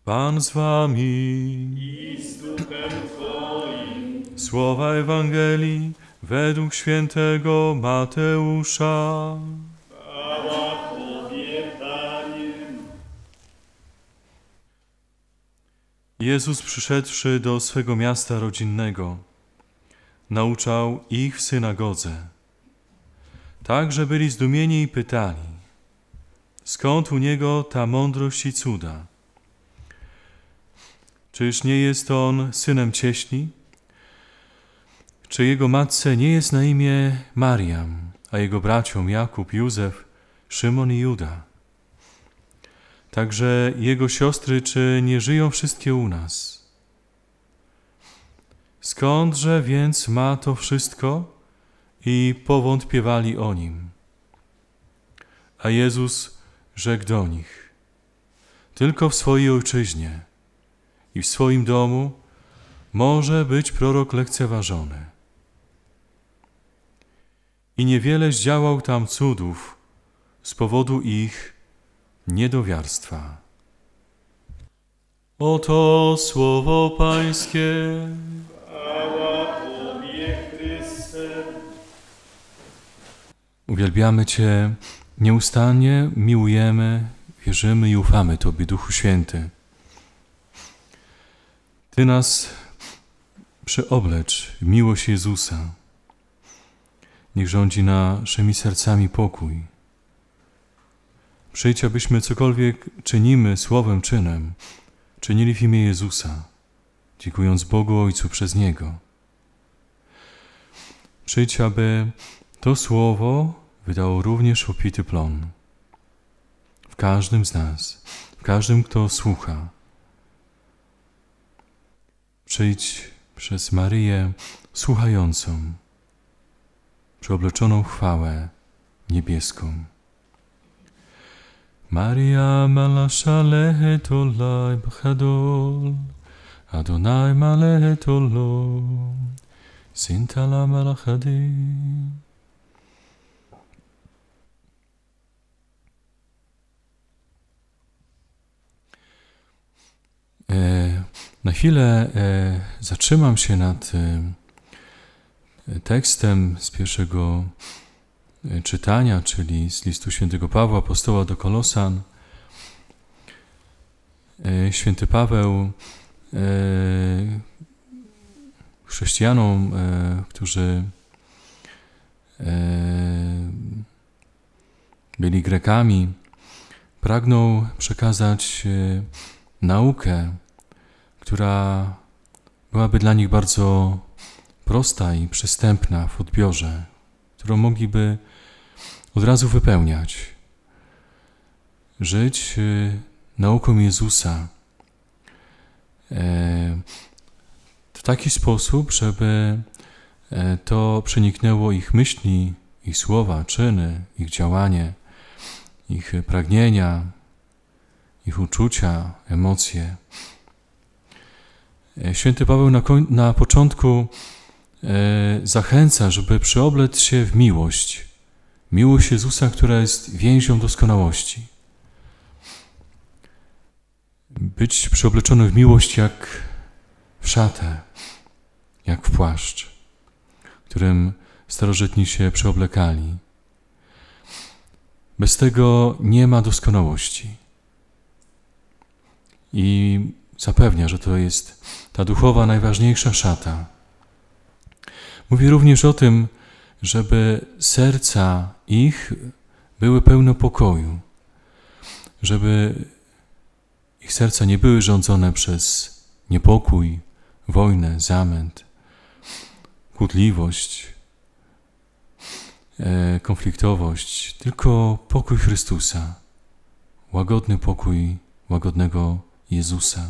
Pan z wami. I z duchem Twoim. Słowa Ewangelii według świętego Mateusza. Chwała Tobie, Panie. Jezus, przyszedłszy do swego miasta rodzinnego, nauczał ich w synagodze. Tak, że byli zdumieni i pytali, skąd u Niego ta mądrość i cuda? Czyż nie jest On synem cieśli? Czy Jego matce nie jest na imię Mariam, a Jego braciom Jakub, Józef, Szymon i Juda? Także Jego siostry, czy nie żyją wszystkie u nas? Skądże więc ma to wszystko? I powątpiewali o Nim. A Jezus rzekł do nich, tylko w swojej ojczyźnie i w swoim domu może być prorok lekceważony. I niewiele zdziałał tam cudów z powodu ich niedowiarstwa. Oto słowo Pańskie. Chwała Tobie, Chryste. Uwielbiamy Cię nieustannie, miłujemy, wierzymy i ufamy Tobie, Duchu Święty. Ty nas przeoblecz w miłość Jezusa. Niech rządzi naszymi sercami pokój. Przyjdź, abyśmy cokolwiek czynimy słowem, czynem, czynili w imię Jezusa, dziękując Bogu Ojcu przez Niego. Przyjdź, aby to słowo wydało również obfity plon w każdym z nas, w każdym, kto słucha. Przyjdź przez Maryję słuchającą, przeobleczoną w chwałę niebieską. Maria malasha lehetolai b'chadol, Adonai maletolo, sintala malachadim. Na chwilę zatrzymam się nad tekstem z pierwszego czytania, czyli z listu świętego Pawła, apostoła do Kolosan. Święty Paweł chrześcijanom, którzy byli Grekami, pragnął przekazać naukę, która byłaby dla nich bardzo prosta i przystępna w odbiorze, którą mogliby od razu wypełniać. Żyć nauką Jezusa w taki sposób, żeby to przeniknęło ich myśli, ich słowa, czyny, ich działanie, ich pragnienia, ich uczucia, emocje. Święty Paweł na początku zachęca, żeby przyoblec się w miłość. Miłość Jezusa, która jest więzią doskonałości. Być przeobleczonym w miłość jak w szatę, jak w płaszcz, którym starożytni się przeoblekali. Bez tego nie ma doskonałości. I zapewnia, że to jest ta duchowa, najważniejsza szata. Mówi również o tym, żeby serca ich były pełne pokoju, żeby ich serca nie były rządzone przez niepokój, wojnę, zamęt, kłótliwość, konfliktowość, tylko pokój Chrystusa, łagodny pokój łagodnego Jezusa.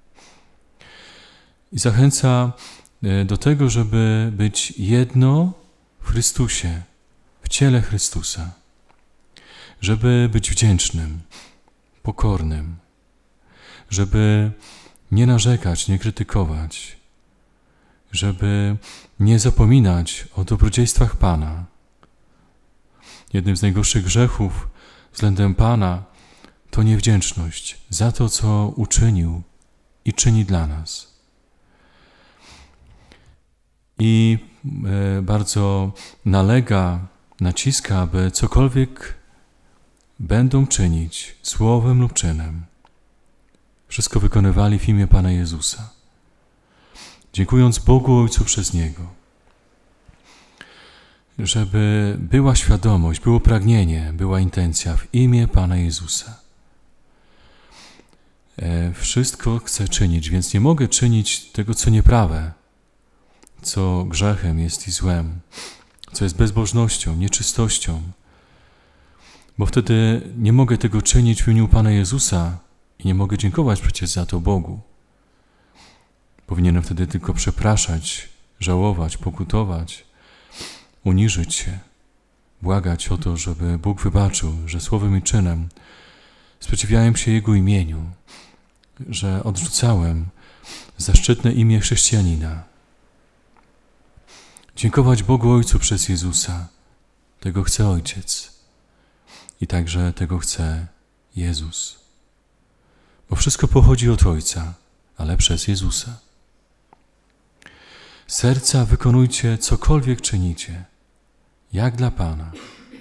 I zachęca do tego, żeby być jedno w Chrystusie, w ciele Chrystusa, żeby być wdzięcznym, pokornym, żeby nie narzekać, nie krytykować, żeby nie zapominać o dobrodziejstwach Pana. Jednym z najgorszych grzechów względem Pana to niewdzięczność za to, co uczynił i czyni dla nas. I bardzo naciska, aby cokolwiek będą czynić słowem lub czynem, wszystko wykonywali w imię Pana Jezusa, dziękując Bogu Ojcu przez Niego, żeby była świadomość, było pragnienie, była intencja w imię Pana Jezusa. Wszystko chcę czynić, więc nie mogę czynić tego, co nieprawe, co grzechem jest i złem, co jest bezbożnością, nieczystością, bo wtedy nie mogę tego czynić w imieniu Pana Jezusa i nie mogę dziękować przecież za to Bogu. Powinienem wtedy tylko przepraszać, żałować, pokutować, uniżyć się, błagać o to, żeby Bóg wybaczył, że słowem i czynem sprzeciwiałem się Jego imieniu, że odrzucałem zaszczytne imię chrześcijanina. Dziękować Bogu Ojcu przez Jezusa. Tego chce Ojciec i także tego chce Jezus. Bo wszystko pochodzi od Ojca, ale przez Jezusa. Serca wykonujcie cokolwiek czynicie, jak dla Pana,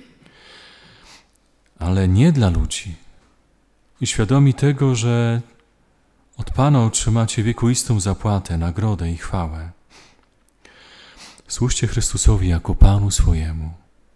ale nie dla ludzi. I świadomi tego, że od Pana otrzymacie wiekuistą zapłatę, nagrodę i chwałę. Służcie Chrystusowi jako Panu swojemu.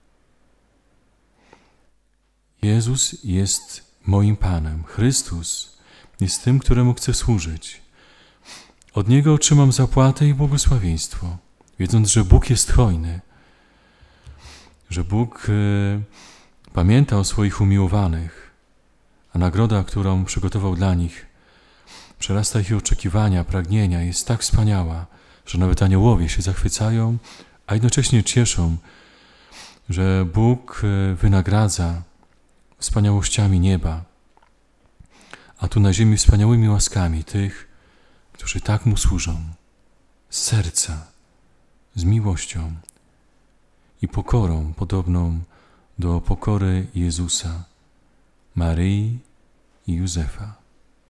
Jezus jest moim Panem. Chrystus jest tym, któremu chcę służyć. Od Niego otrzymam zapłatę i błogosławieństwo, wiedząc, że Bóg jest hojny, że Bóg pamięta o swoich umiłowanych, a nagroda, którą przygotował dla nich, przerasta ich oczekiwania, pragnienia, jest tak wspaniała, że nawet aniołowie się zachwycają, a jednocześnie cieszą, że Bóg wynagradza wspaniałościami nieba, a tu na ziemi wspaniałymi łaskami tych, którzy tak Mu służą, z serca, z miłością i pokorą podobną do pokory Jezusa, Maryi i Józefa.